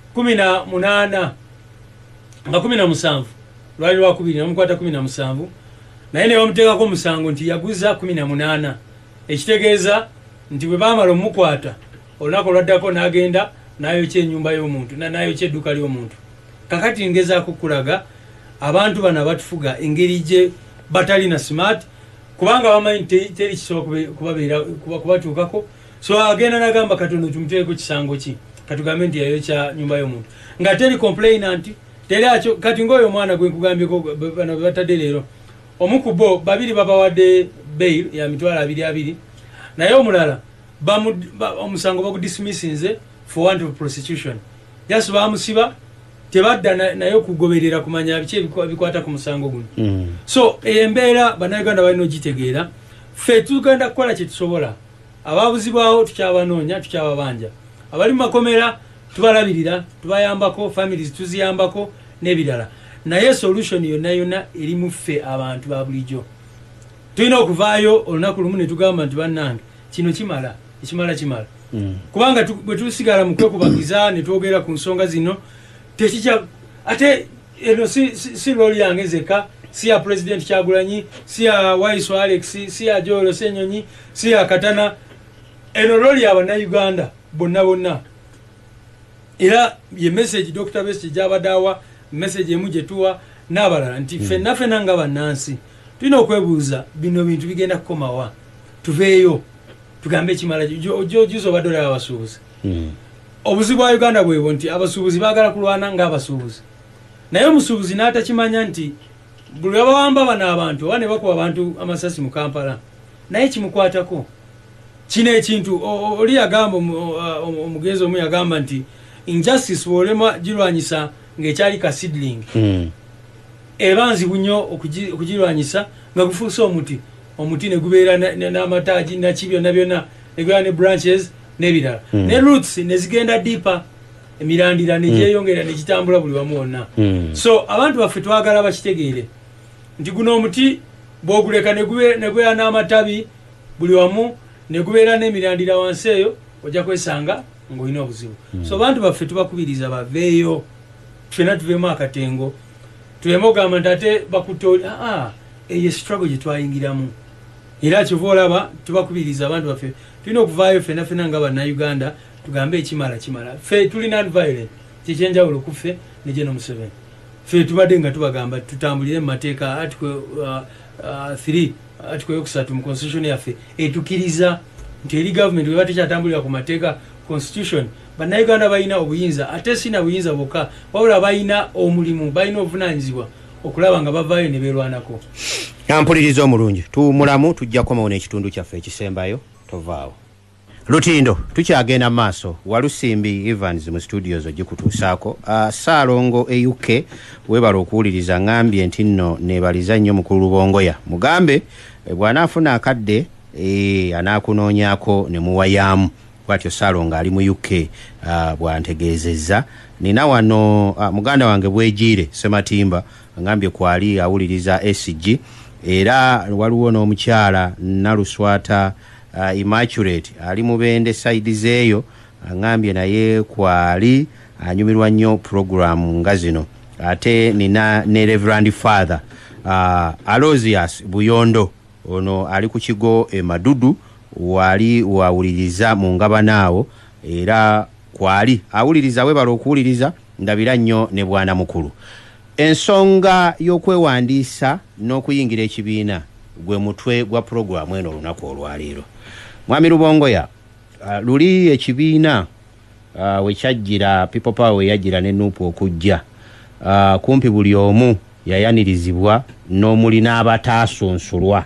18 nga 17 lwali lwakubiri namukwata 17 naye ne bamuteekako omusango nti yaguza 18 ekitegeeza nti bwe baamala omukwata olunaku olwaddako n'agenda n'ayokya ennyumba y'omuntu n'ayokya edduuka ly'omuntu kakati ngezaako kulaga abantu bano abatufuga engeri gye batalina smart kubanga bamanyi teri kisobola kubatuukako so agenda n'agamba katono tumuteeko kisango ki katugambe nti yayokya nyumba y'omuntu nga teri complainant teri akyo kati ng'oyo omwana gwe nkugambyeko bano be batadde leero omu ku bo babiri babawadde bail ya mitwalo 22 naye omulala omusango bagudismissinze for want of prostitution just bamusiba tebadda naye okugoberera kumanya biki ebikwata ku musango guno so embeera bannayuganda balina ogitegeera ffe tugenda kukola kye tusobola ababuzibwawo tukyabanoonya tukyababanja abali mu makomera tubalabirira tubayambako families tuziyambako n'ebirala naye solution yonna eri mu ffe abantu ba bulijjo tulina okuvaayo olunaku lumu ne tugamba nti bannange kino kimala kubanga bwe tusigala mu kwekubagiza ne twogera ku nsonga zino tekijja ate eno si looli yange zeka si ya president Kyagulanyi si ya Waiso Alex si ya Jolo Senyonyi si ya Katana eno looli y'Abannayuganda bonna era ye message Dr. Best Jabadawa message emu gyetuwa n'abalala nti ffenna nga bannansi tulina okwebuuza bino bintu bigenda kukomawa tuveeyo tugambe ekimala ojuzo baddola abasuubuzi obuzibu bwa Uganda bwebo nti abasuubuzi baagala kulwana ng'abasuubuzi naye omusuubuzi n'atakimanya nti buli abawamba bano abantu oba ne bakuba abantu amasasi mu Kampala naye kimukwatako kino ekintu oli yagamba omugezi omu yagamba nti injustice bw'olema girwanyisa ng'ekyali ka seedling eba nzibu nnyo okugirwanyisa nga gufuuse omuti ne gubeera n'amatagi naki byonna ne gubeera ne branches n'ebirala ne roots ne zigenda deeper emirandira ne gyeyongera ne gitambula buli wamu wonna so abantu baffe twagala bakitegeere nti guno omuti bw'oguleka ne gubeera n'amatabi buli wamu ne gubeera n'emirandira wansi eyo ojja kwesanga ng'olina obuzibu so abantu baffe tubakubiriza baveeyo ffena tuveemu akatengo tuleme ogamba nti ate bakutooli eyo struggle gye twayingiramu era kyova olaba tubakubiriza abantu baffe tulina okuvaayo ffena nga bannayuganda tugambe ekimala ffe tuli non-violent kyekyenjawulo ku ffe ne General Museveni ffe tubadde nga tubagamba tutambulire mu mateeka article 3 article yokusatu mu constitution yaffe etukiriza nti eri government weba tekyatambulira ku mateeka constitution bannayuganda balina obuyinza ate sina buyinza bwokka wabula balina omulimu balina obuvunanyizibwa okulaba nga bavaayo ne beerwanako mpuliriza omulungi tumulamu tujja kukomawo n'ekitundu kyaffe ekisembayo tovaawo Lutindo tukyagenda maaso Walusimbi Evans mu studios ogikutuusaako Saalongo UK webala okuwuliriza ngambye nti nno nebaliza nnyo mukulu Lubongoya mugambe bw'anaafuna akadde anaakunoonyaako ne muwayaamu bwatyo Saalongo ali mu UK bwantegeezezza nina wano muganda wange Bwejiire Sematimba ngambye kwali awuliriza SG era waliwo n'omukyala Naluswata Immaculate ali mubende side zeeyo ngambye naye kwali anyumirwa nnyo program nga zino ate nina ne Reverend Father Alozias Buyondo ono ali ku kigo Madudu wali wawuliriza mu ngabanaawo era kwali awuliriza webala okuwuliriza ndabira nnyo ne bwana mukulu ensonga y'okwewandiisa n'okuyingira ekibiina gwe mutwe gwa program eno olunaku olwaleero Mwami Lubongoya luli ekibiina wekyajjira People Power weyajjira ne Nuupu okujja kumpi buli omu yayanirizibwa n'omuli n'abataasonsolwa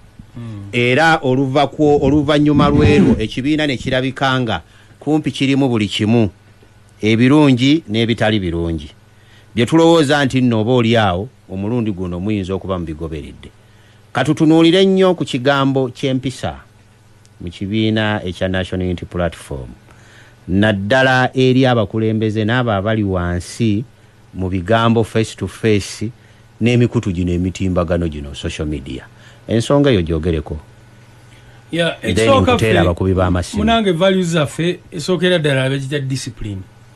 era oluvannyuma lw'erwo ekibiina ne kirabikanga kumpi kirimu buli kimu ebirungi n'ebitali birungi bye tulowooza nti nno oba oli awo omulundi guno muyinza okuba mu bigoberedde katutunuulire nnyo ku kigambo ky'empisa mu kibiina ekya National Unity Platform naddala eri abakulembeze n'abo abali wansi mu bigambo face to face n'emikutu gino emitimbagano gino social media ensonga eyo gyogereko ekisooka munange values zaffe esookera ddala abagita discipline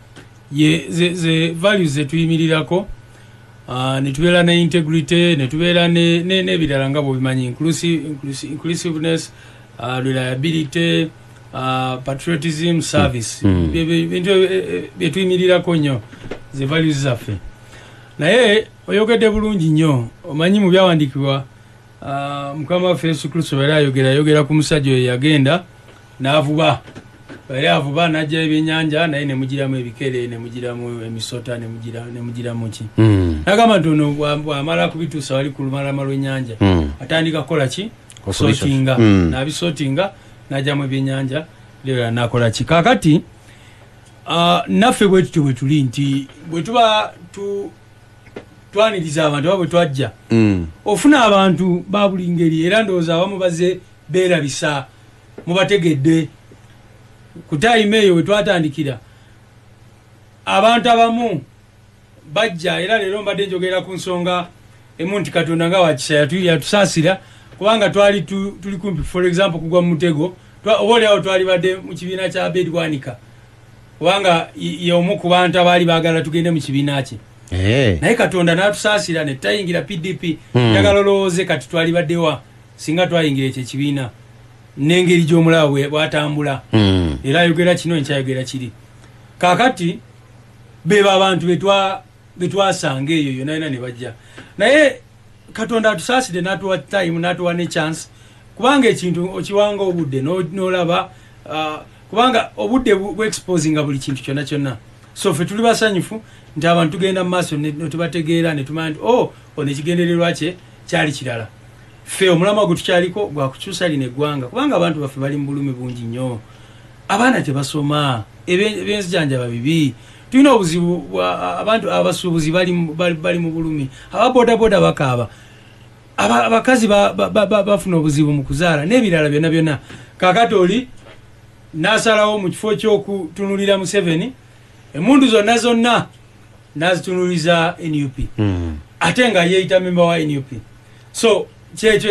ze values zetuyimirirako ne tubeera ne integrity ne tubeera n'ebirala nga bwebimanyi inclusiveness reliability patriotism service bintu byetuyimirirako nnyo ze values zaffe naye oyogedde bulungi nnyo omanyi mu byawandiikibwa mukama waffe Yesu Kristo era ayogera ku musajja oyo yagenda n'avuba era avuba n'ajja ebyennyanja naye ne mugiramu ebikere ne mugiramu emisota ne mugiramu ki nagamba nti ono bw'amala kubituusa wali ku lumalama lw'ennyanja atandika kukola ki sortinga n'abisortinga n'ajjamu ebyennyanja lero n'akola ki kaakati naffe bwe tutyo bwe tuli nti bwe tuba twaniriza abantu oba bwe twajja ofuna abantu ba buli ngeri era ndowooza abamu baze beerabisa mubategedde ku time eyo we twatandikira abantu abamu bajja era leero mbadde njogera ku nsonga emu nti Katonda nga wakisa yatusaasira kubanga twali tuli kumpi for example kugwa mu mutego oboolyawo twali badde mu kibiina kya Bedwanika kubanga y'omu ku bantu abaali baagala tugende mu kibiina kye naye Katonda n'atusaasira ne tutayingira PDP njagala olowooze kati twali baddewa singa twayingira ekyo ekibiina n'engeri gy'omulaba bw'atambula era ayogera kino enkyayogera kiri kaakati beba abantu betwasanga eyo yonna ne bajja naye Katonda atusaasire n'atuwa time n'atuwa ne chance kubanga ekintu okiwanga obudde n'olaba kubanga obudde bwexposinga buli kintu kyonna so ffe tuli basanyufu nti abantu tugenda mu maaso ne tubategeera ne tumanya nti ono ekigendererwa kye kyali kirala ffe omulamwa gwe tukyaliko gwa kukyusa lino eggwanga kubanga abantu baffe bali mu bulumi bungi nnyo abaana tebasoma ebyenzijanjaba bibi tulina obuzibu abantu abasuubuzi bali mu bulumi ababodaboda bakaaba abakazi bafuna obuzibu mu kuzaala n'ebirala byonna kaakati oli n'asalawo mu kifo ky'okutunulira Museveni emundu zonna n'azitunuliza NUP ate nga yeeyita memba wa NUP so kyekyo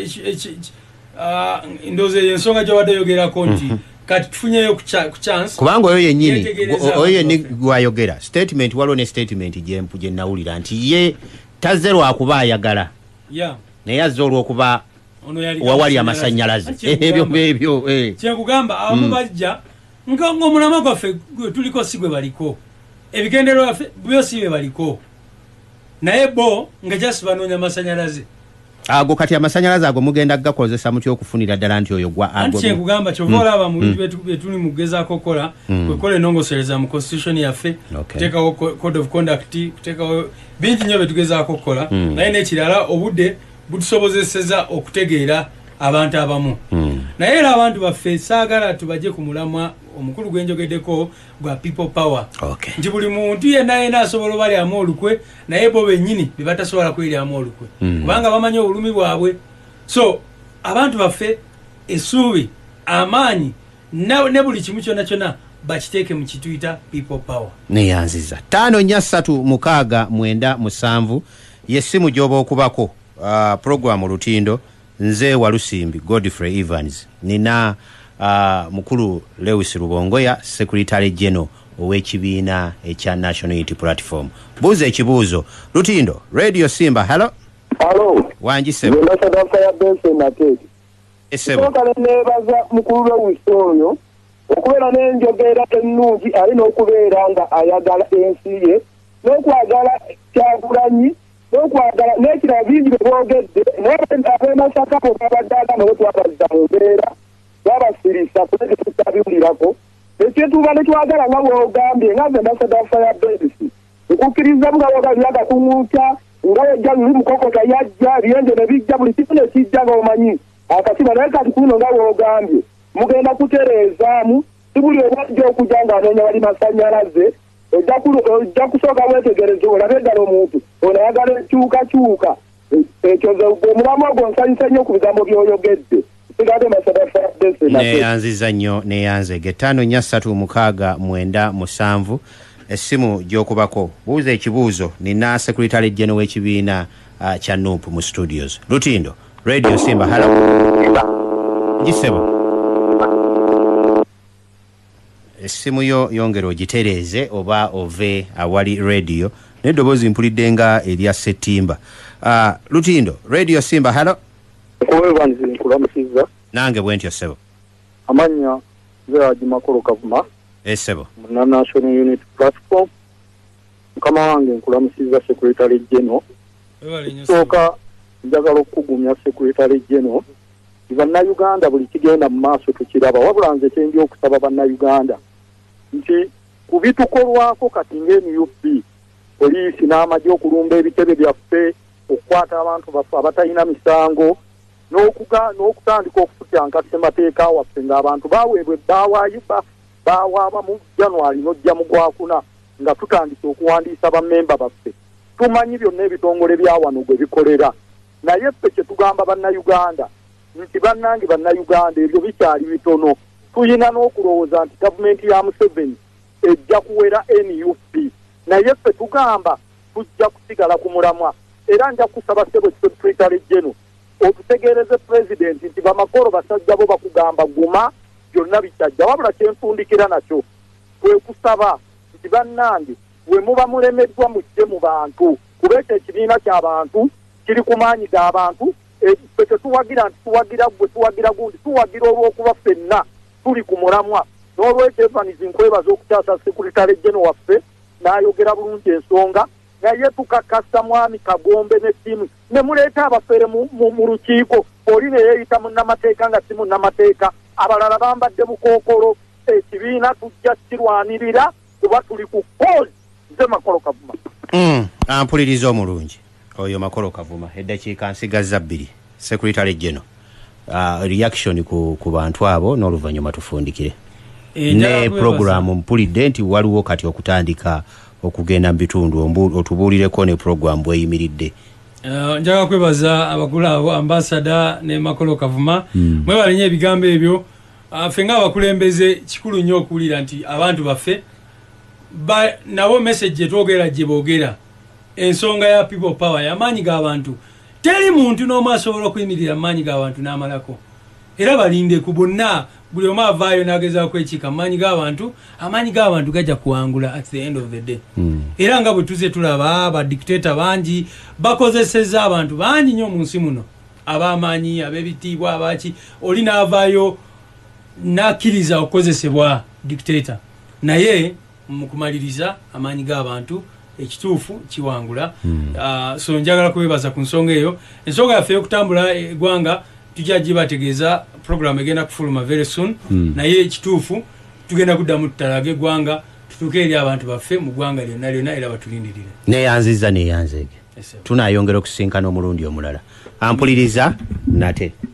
ndowooza ensonga gy'obadde yogerako nti kati tufunyeyo ku chance kubanga oyo yennyini gwayogera statement waliwo ne statement gye nawulira nti ye tazze lwakuba ayagala naye azze olw'okuba wawali amasannyalaze ebyo kyenkugamba abamu bajja ng'omulamwa gwaffe tuliko si gwe baliko ebigendererwa byaffe byo si bye baliko naye bo nga jasi banoonya amasannyalaze ago kati amasannyalaze ago mugenda gakozesa mutya okufunira ddala nti oyo kyenkugamba kyova olaba mu bintu byetuli mu kugezaako okukola kwekola enongosereza mu constitution yaffe kuteekawo code of conduct kuteekawo bingi nnyo betugezaako okukola naye n'ekirala obudde butusobozeseza okutegeera abantu abamu naye era abantu baffe saagala tubajje ku mulamwa omukulu gwenjogeddeko gwa people power nti buli muntu yenna asobola obalyamu olukwe naye bo bennyini be batasobola kwelyamu olukwe kubanga bamanyi obulumi bwabwe so abantu baffe essuubi amaanyi ne buli kimu kyonna bakiteeke mu kituyita people power neyanziza 546 yessimu gy'oba okubako programu lutindo nze Walusimbi Godfrey Evans nina mukulu Lewis Rubongoya Secretary General ow'ekibiina ekya National Unity Platform buuza ekibuuzo lutindo Radio Simba hello wangi sebo kale nebaza mukulu Lewis oyo okubeera n'enjogera ennungi alina okubeera nga ayagala ensi ye n'okwagala Kyagulanyi n'okwagala n'ekirala bingi bye boogedde n'abemasaka bo babadde agamba twabazza mu mbeera babasirisa kulege tutabiwulirako ekyetuuba ne twagala nga bw'ogambye nga nze ambassador fire base okukkiriza mugabo byagakuŋuuta nga yajja luli mukokota yajja byenje ne bijja buli kitu ne kijja ng'omanyi akasiba naye kati kuno nga bw'ogambye mugenda kutereezaamu si buli obwajja okujja ng'anoonya wali masannyalaze ojja kusooka wetegereze olabe eddala omuntu onayagala enkyukakyuka ekyo omulamwa gwo nsanyusa nnyo ku bigambo by'oyogedde sigadde neyanziza nnyo neyanzege 546 essimu gy'okubako buuza ekibuuzo nina Secretary General w'ekibiina kya NUP mu studios lutindo Radio Simba hello gisebo essimu yo yongera ogitereeze oba ove awali radio n'eddoboozi mpulidde nga erya Ssettimba lutindo Radio Simba hello Evans nkulamusiza nange bwentyo ssebo amanya nze Haji Makolo Kavuma ssebo na National Unity Platform mukama wange nkulamusiza Secretary General sooka njagala okugumya Secretary General bannayuganda buli kigenda mu maaso tukiraba wabula nze kyengi okusaba bannayuganda nti ku bitukolwako kati ng'NUP poliisi n'amagye okulumba ebitebe byaffe okukwata abantu baffe abatalina misango n'okutandika okufutyanka ssemateeka waffe ng'abantu baweebwa bawaaba mu January n'ojja mu Gwakuna nga tutandise okuwandiisa bammemba baffe tumanyi byonna ebitongole bya wano gwe bikolera naye ffe kye tugamba bannayuganda nti bannayuganda ebyo bikyali bitono tuyina n'okulowooza nti gavumenti ya Museveni ejja kuwera NUP naye ffe tugamba tujja kusigala ku mulamwa era nja kusaba ssebo Secretary General otutegeereze President nti bamakoro basajja bo bakugamba guma byonna bitajja wabula kyenfundikira nakyo kwe kusaba nti bannange we muba mulemeddwa mujje mu bantu kuba ekyo ekibiina ky'abantu kiri ku maanyi g'abantu ffe tetuwagira nti tuwagira gwe tuwagira gundi tuwagira olw'okuba ffenna tuli ku mulamwa n'olwekyo Evans nkwebaza okukyasa Secretary General waffe n'ayogera bulungi ensonga naye tukakasa mwami Kagombe ne ttiimu ne muleeta abafere mu lukiiko oli ne yeeyita munnamateeka nga si munnamateeka abalala bambadde bukookolo ekibiina tujja kirwanirira kuba tuli ku poozi nze Makolo Kavuma ampuliriza omulungi oyo Makolo Kavuma eddakiika nsigazza 2 Secretary General reaction ku bantu abo n'oluvannyuma tufundikire ne programu mpulidde nti waliwo kati okutandika okugenda mu bitundu otubuulireko ne programu bweyimiridde. Njaga kwebaza abakulu abo ambassador ne Makolo Kavuma mwebale nnyo ebigambo ebyo ffe ng'abakulembeze kikulu nnyo okuwulira nti abantu baffe nabo message etwogera gye boogera ensonga ya people power y'amaanyi g'abantu teri muntu n'omu asobola okuyimirira amaanyi g'abantu n'amalako era balinde ku bonna buli omu avaayo n'agezaako kwekiika amaanyi g'abantu gajja kuwangula at the end of the day era nga bwe tuze tulaba badictator bangi bakozeseza abantu bangi nnyo mu nsi muno ab'amaanyi ab'ebitiibwa abaki oli n'avaayo n'akkiriza okukozesebwa dictator naye mu kumaliriza amaanyi g'abantu ekituufu kiwangula so njagala kwebaza ku nsonga eyo ensonga yaffe y'okutambula eggwanga tujja gibategeeza program egenda kufuluma very soon naye ekituufu tugenda kuddamu tutalaga eggwanga tutuuke eri abantu baffe mu ggwanga lyonna era batulindirire neyanziza neyanzeege tunayongera okusinkana omulundi omulala ampuliriza nate